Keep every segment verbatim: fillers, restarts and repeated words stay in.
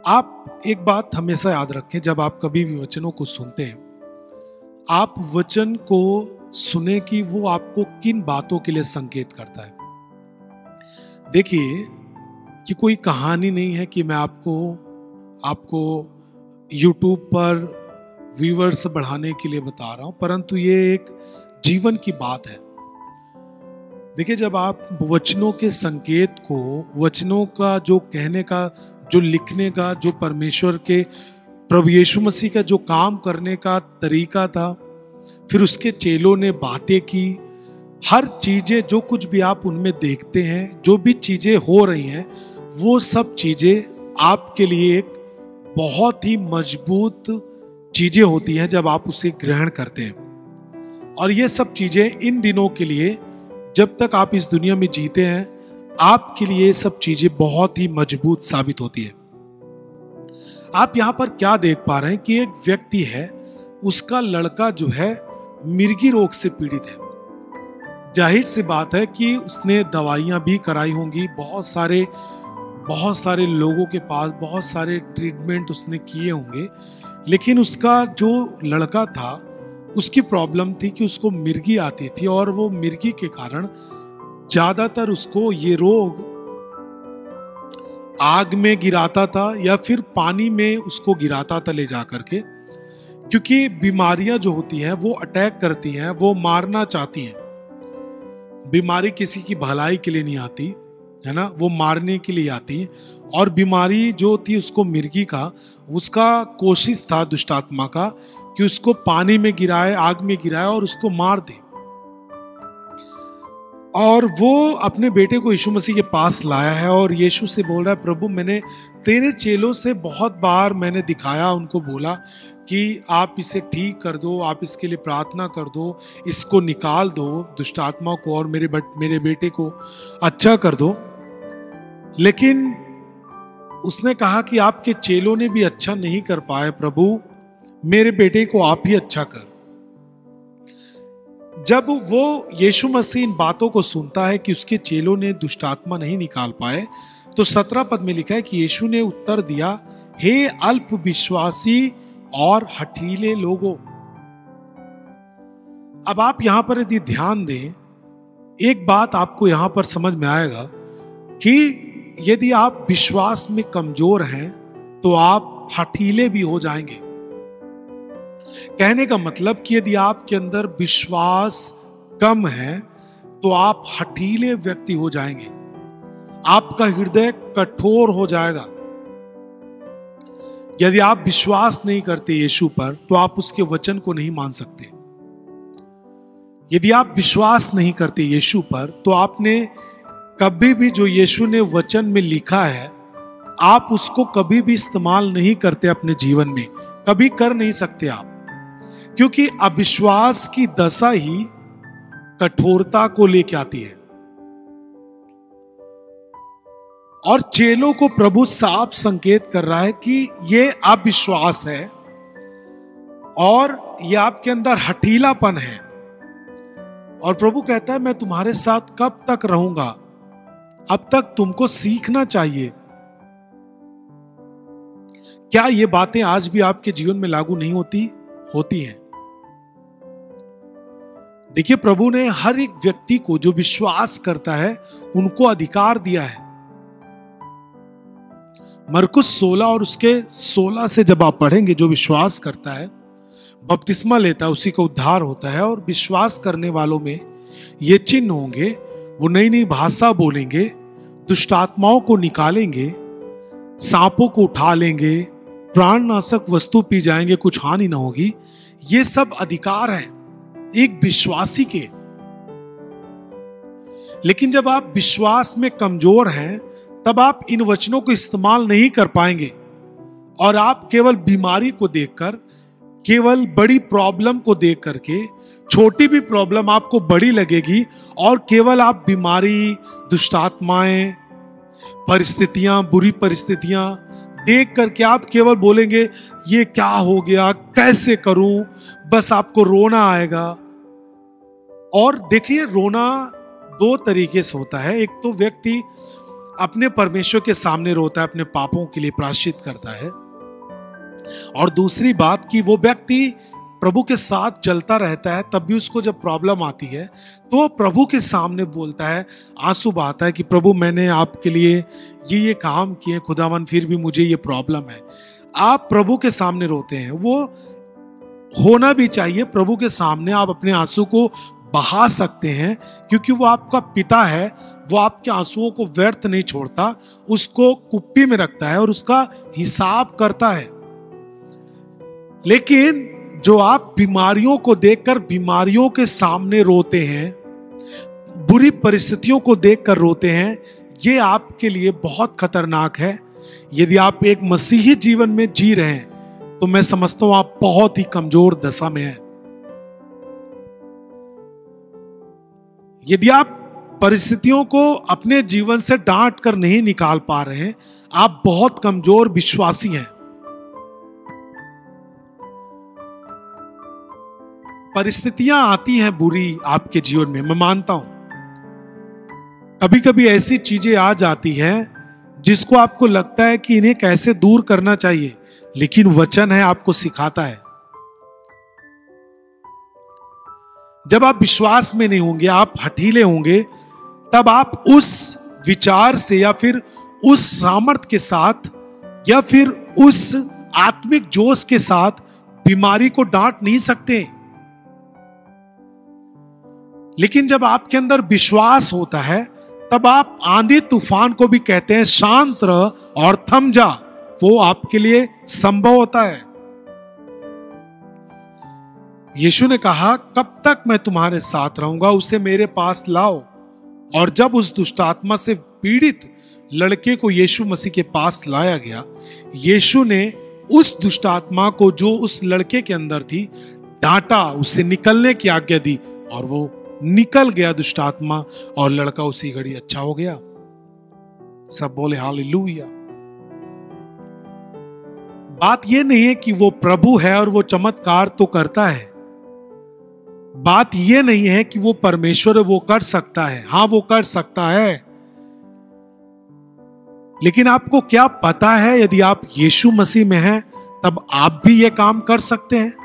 आप एक बात हमेशा याद रखें, जब आप कभी भी वचनों को सुनते हैं, आप वचन को सुने कि वो आपको किन बातों के लिए संकेत करता है। देखिए कि कोई कहानी नहीं है कि मैं आपको आपको यूट्यूब पर व्यूअर्स बढ़ाने के लिए बता रहा हूं, परंतु ये एक जीवन की बात है। देखिए, जब आप वचनों के संकेत को, वचनों का जो कहने का, जो लिखने का, जो परमेश्वर के प्रभु यीशु मसीह का जो काम करने का तरीका था, फिर उसके चेलों ने बातें की, हर चीजें जो कुछ भी आप उनमें देखते हैं, जो भी चीजें हो रही हैं, वो सब चीजें आपके लिए एक बहुत ही मजबूत चीजें होती हैं जब आप उसे ग्रहण करते हैं। और ये सब चीजें इन दिनों के लिए, जब तक आप इस दुनिया में जीते हैं, आपके लिए ये सब चीजें बहुत ही मजबूत साबित होती है। आप यहां पर क्या देख पा रहे हैं कि एक व्यक्ति है, उसका लड़का जो है मिर्गी रोग से पीड़ित है। जाहिर सी बात है कि उसने दवाइयां भी कराई होंगी, बहुत सारे बहुत सारे लोगों के पास बहुत सारे ट्रीटमेंट उसने किए होंगे, लेकिन उसका जो लड़का था, उसकी प्रॉब्लम थी कि उसको मिर्गी आती थी और वो मिर्गी के कारण ज्यादातर उसको ये रोग आग में गिराता था या फिर पानी में उसको गिराता था ले जा करके, क्योंकि बीमारियां जो होती हैं वो अटैक करती हैं, वो मारना चाहती हैं। बीमारी किसी की भलाई के लिए नहीं आती है ना, वो मारने के लिए आती है। और बीमारी जो थी उसको मिर्गी का, उसका कोशिश था दुष्टात्मा का कि उसको पानी में गिराए, आग में गिराए और उसको मार दे। और वो अपने बेटे को यीशु मसीह के पास लाया है और यीशु से बोल रहा है, प्रभु मैंने तेरे चेलों से बहुत बार मैंने दिखाया, उनको बोला कि आप इसे ठीक कर दो, आप इसके लिए प्रार्थना कर दो, इसको निकाल दो दुष्टात्मा को और मेरे बट, मेरे बेटे को अच्छा कर दो। लेकिन उसने कहा कि आपके चेलों ने भी अच्छा नहीं कर पाए, प्रभु मेरे बेटे को आप ही अच्छा कर। जब वो यीशु मसीह इन बातों को सुनता है कि उसके चेलों ने दुष्टात्मा नहीं निकाल पाए, तो सत्रह पद में लिखा है कि यीशु ने उत्तर दिया, हे अल्प विश्वासी और हठीले लोगों। अब आप यहां पर यदि ध्यान दें, एक बात आपको यहां पर समझ में आएगा कि यदि आप विश्वास में कमजोर हैं तो आप हठीले भी हो जाएंगे। कहने का मतलब कि यदि आपके अंदर विश्वास कम है तो आप हठीले व्यक्ति हो जाएंगे, आपका हृदय कठोर हो जाएगा। यदि आप विश्वास नहीं करते यीशु पर तो आप उसके वचन को नहीं मान सकते। यदि आप विश्वास नहीं करते यीशु पर तो आपने कभी भी जो यीशु ने वचन में लिखा है, आप उसको कभी भी इस्तेमाल नहीं करते अपने जीवन में, कभी कर नहीं सकते आप, क्योंकि अविश्वास की दशा ही कठोरता को लेके आती है। और चेलों को प्रभु साफ संकेत कर रहा है कि ये अविश्वास है और ये आपके अंदर हठीलापन है। और प्रभु कहता है, मैं तुम्हारे साथ कब तक रहूंगा, अब तक तुमको सीखना चाहिए। क्या ये बातें आज भी आपके जीवन में लागू नहीं होती? होती हैं। देखिए, प्रभु ने हर एक व्यक्ति को जो विश्वास करता है उनको अधिकार दिया है। मरकुस सोलह और उसके सोलह से जब आप पढ़ेंगे, जो विश्वास करता है, बपतिस्मा लेता है, उसी का उद्धार होता है। और विश्वास करने वालों में ये चिन्ह होंगे, वो नई नई भाषा बोलेंगे, दुष्ट आत्माओं को निकालेंगे, सांपों को उठा लेंगे, प्राणनाशक वस्तु पी जाएंगे, कुछ हानि ना होगी। ये सब अधिकार हैं एक विश्वासी के। लेकिन जब आप विश्वास में कमजोर हैं तब आप इन वचनों को इस्तेमाल नहीं कर पाएंगे और आप केवल बीमारी को देखकर, केवल बड़ी प्रॉब्लम को देख करके, छोटी भी प्रॉब्लम आपको बड़ी लगेगी और केवल आप बीमारी, दुष्टात्माएं, परिस्थितियां, बुरी परिस्थितियां देख करके आप केवल बोलेंगे, ये क्या हो गया, कैसे करूं, बस आपको रोना आएगा। और देखिए, रोना दो तरीके से होता है। एक तो व्यक्ति अपने परमेश्वर के सामने रोता है, अपने पापों के लिए प्रायश्चित करता है। और दूसरी बात कि वो व्यक्ति प्रभु के साथ चलता रहता है, तब भी उसको जब प्रॉब्लम आती है तो प्रभु के सामने बोलता है, आंसू बहाता है कि प्रभु मैंने आपके लिए ये ये काम किए खुदावन, फिर भी मुझे ये प्रॉब्लम है। आप प्रभु के सामने रोते हैं, वो होना भी चाहिए। प्रभु के सामने आप अपने आंसू को बहा सकते हैं, क्योंकि वो आपका पिता है। वो आपके आंसुओं को व्यर्थ नहीं छोड़ता, उसको कुप्पी में रखता है और उसका हिसाब करता है। लेकिन जो आप बीमारियों को देखकर बीमारियों के सामने रोते हैं, बुरी परिस्थितियों को देखकर रोते हैं, ये आपके लिए बहुत खतरनाक है। यदि आप एक मसीही जीवन में जी रहे हैं तो मैं समझता हूं आप बहुत ही कमजोर दशा में हैं। यदि आप परिस्थितियों को अपने जीवन से डांट कर नहीं निकाल पा रहे हैं, आप बहुत कमजोर विश्वासी हैं। परिस्थितियां आती हैं बुरी आपके जीवन में, मैं मानता हूं। कभी कभी ऐसी चीजें आ जाती हैं जिसको आपको लगता है कि इन्हें कैसे दूर करना चाहिए, लेकिन वचन है आपको सिखाता है। जब आप विश्वास में नहीं होंगे, आप हठीले होंगे, तब आप उस विचार से या फिर उस सामर्थ्य के साथ या फिर उस आत्मिक जोश के साथ बीमारी को डांट नहीं सकते। लेकिन जब आपके अंदर विश्वास होता है, तब आप आंधी तूफान को भी कहते हैं शांत रह और थम जा, वो आपके लिए संभव होता है। यीशु ने कहा, कब तक मैं तुम्हारे साथ रहूंगा, उसे मेरे पास लाओ। और जब उस दुष्ट आत्मा से पीड़ित लड़के को यीशु मसीह के पास लाया गया, यीशु ने उस दुष्ट आत्मा को जो उस लड़के के अंदर थी डांटा, उसे निकलने की आज्ञा दी और वो निकल गया दुष्ट आत्मा, और लड़का उसी घड़ी अच्छा हो गया। सब बोले हालेलुया। बात यह नहीं है कि वो प्रभु है और वो चमत्कार तो करता है। बात यह नहीं है कि वो परमेश्वर है, वो कर सकता है। हां, वो कर सकता है, लेकिन आपको क्या पता है, यदि आप यीशु मसीह में हैं तब आप भी ये काम कर सकते हैं।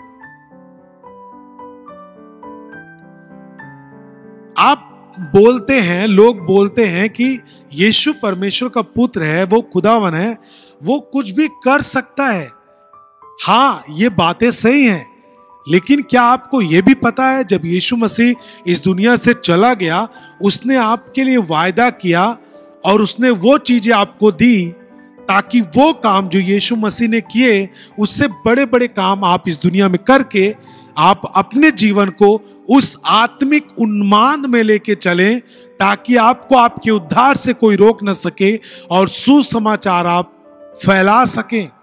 आप बोलते हैं, लोग बोलते हैं कि यीशु परमेश्वर का पुत्र है, वो खुदावन है, वो कुछ भी कर सकता है। हां, ये बातें सही हैं, लेकिन क्या आपको यह भी पता है, जब यीशु मसीह इस दुनिया से चला गया, उसने आपके लिए वायदा किया और उसने वो चीजें आपको दी ताकि वो काम जो यीशु मसीह ने किए, उससे बड़े बड़े काम आप इस दुनिया में करके आप अपने जीवन को उस आत्मिक उन्माद में लेके चलें, ताकि आपको आपके उद्धार से कोई रोक न सके और सुसमाचार आप फैला सकें।